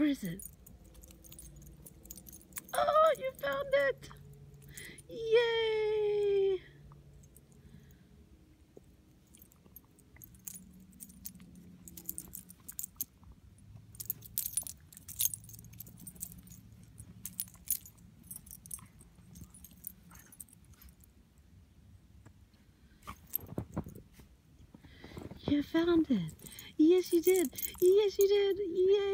Where is it? Oh, you found it! Yay! You found it. Yes, you did. Yes, you did. Yay!